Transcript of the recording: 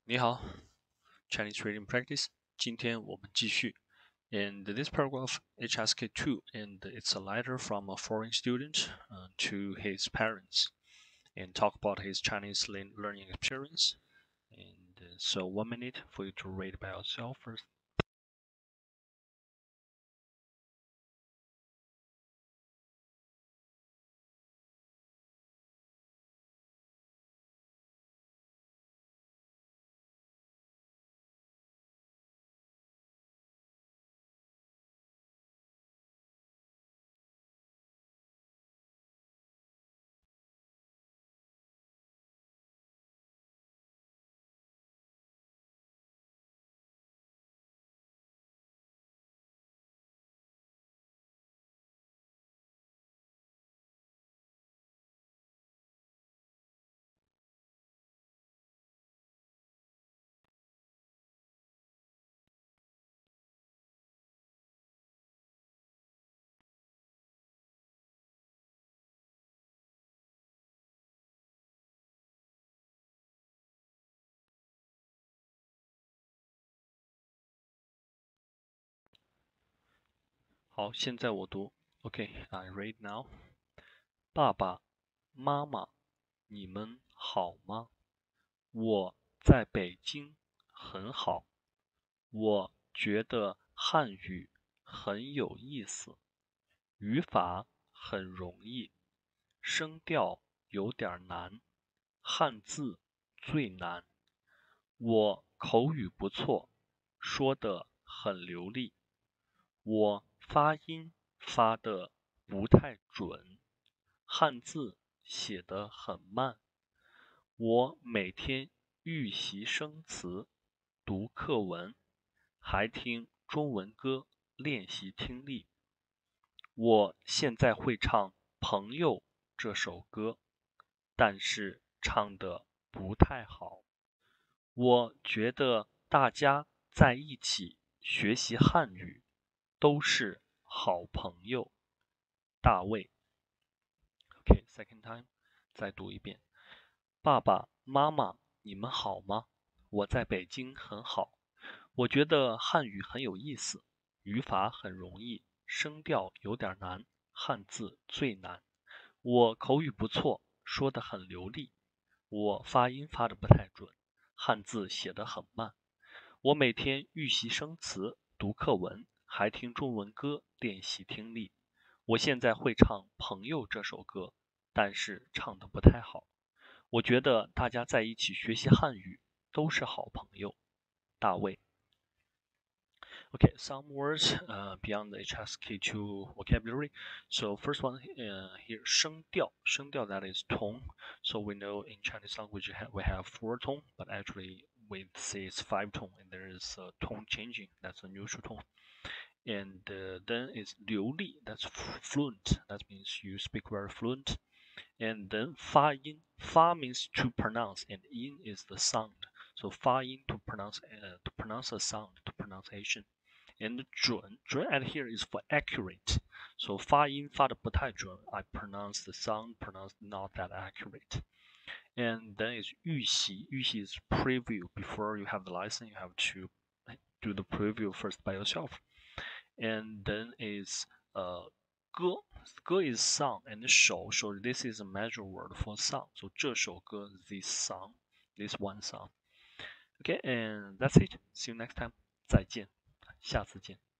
你好 ，Chinese reading practice。今天我们继续。And this paragraph HSK2, and it's a letter from a foreign student to his parents, and talk about his Chinese learning experience. And so 1 minute for you to read by yourself first. 好，现在我读。Okay, I read now. 爸爸妈妈，你们好吗？我在北京很好。我觉得汉语很有意思，语法很容易，声调有点难，汉字最难。我口语不错，说得很流利。我发音发得不太准，汉字写得很慢。我每天预习生词，读课文，还听中文歌练习听力。我现在会唱《朋友》这首歌，但是唱得不太好。我觉得大家在一起学习汉语都是好朋友。大卫。Okay, second time， 再读一遍。爸爸妈妈，你们好吗？我在北京很好。我觉得汉语很有意思，语法很容易，声调有点难，汉字最难。我口语不错，说得很流利。我发音发得不太准，汉字写得很慢。我每天预习生词，读课文，还听中文歌练习听力。我现在会唱《朋友》这首歌，但是唱得不太好。我觉得大家在一起学习汉语都是好朋友。大卫。Okay, some words beyond the HSK2 vocabulary. So first one here, 声调. 声调, that is tone. So we know in Chinese language we have 4 tone, but actually we say it's 5 tone, and there is tone changing. That's a neutral tone. And then is 流利, that's fluent. That means you speak very fluent. And then 发音, 发 means to pronounce, and 音 is the sound. So 发音 to pronounce a sound, to pronunciation. And 准 at here is for accurate. So 发音发得不太准, I pronounce the sound pronounced not that accurate. And then is 预习, 预习 is preview. Before you have the lesson, you have to do the preview first by yourself. And then is 歌, 歌 is song, and 首, so this is a measure word for song. So 这首歌, this song, this one song. Okay, and that's it. See you next time. 再见，下次见。